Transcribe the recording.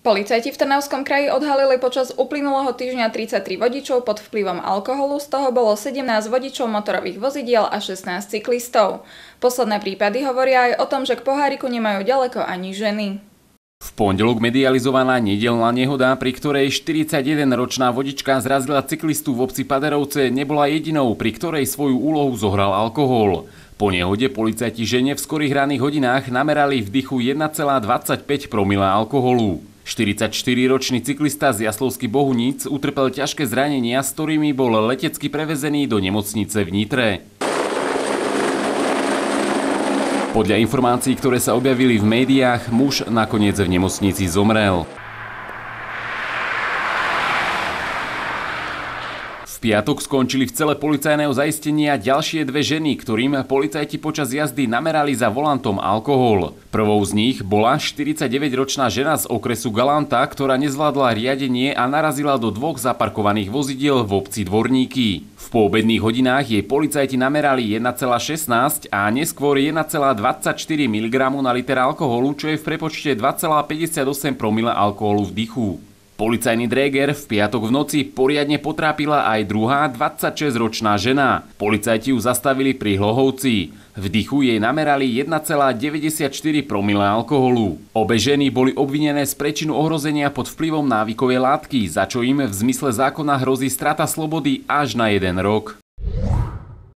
Policajti v Trnavskom kraji odhalili počas uplynulého týždňa 33 vodičov pod vplyvom alkoholu, z toho bolo 17 vodičov motorových vozidiel a 16 cyklistov. Posledné prípady hovoria aj o tom, že k poháriku nemajú ďaleko ani ženy. V pondelok medializovaná nedeľná nehoda, pri ktorej 41-ročná vodička zrazila cyklistu v obci Paderovce, nebola jedinou, pri ktorej svoju úlohu zohral alkohol. Po nehode policajti žene v skorých ranných hodinách namerali v dychu 1,25 promila alkoholu. 44-ročný cyklista z Jaslovských Bohuníc utrpel ťažké zranenia, s ktorými bol letecky prevezený do nemocnice v Nitre. Podľa informácií, ktoré sa objavili v médiách, muž nakoniec v nemocnici zomrel. V piatok skončili v cele policajného zaistenia ďalšie dve ženy, ktorým policajti počas jazdy namerali za volantom alkohol. Prvou z nich bola 49-ročná žena z okresu Galanta, ktorá nezvládla riadenie a narazila do dvoch zaparkovaných vozidiel v obci Dvorníky. V poobedných hodinách jej policajti namerali 1,16 a neskôr 1,24 mg na liter alkoholu, čo je v prepočte 2,58 promila alkoholu v dychu. Policajný dréger v piatok v noci poriadne potrápila aj druhá 26-ročná žena. Policajti ju zastavili pri Hlohovci. V dychu jej namerali 1,94 promile alkoholu. Obe ženy boli obvinené z prečinu ohrozenia pod vplyvom návykovej látky, za čo im v zmysle zákona hrozí strata slobody až na 1 rok.